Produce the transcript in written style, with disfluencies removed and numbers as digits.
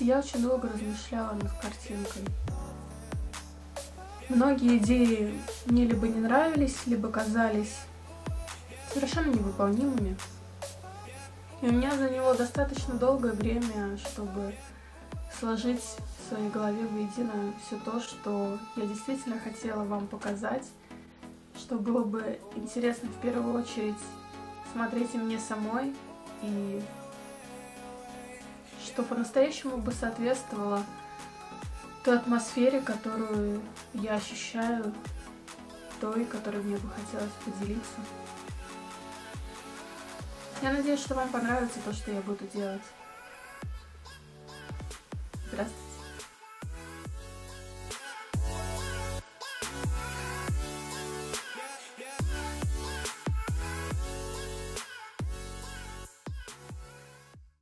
я очень долго размышляла над картинкой. Многие идеи мне либо не нравились, либо казались совершенно невыполнимыми. И у меня заняло достаточно долгое время, чтобы сложить в своей голове воедино все то, что я действительно хотела вам показать, что было бы интересно в первую очередь смотреть и мне самой, и что по-настоящему бы соответствовало той атмосфере, которую я ощущаю, той, которой мне бы хотелось поделиться. Я надеюсь, что вам понравится то, что я буду делать. Здравствуйте.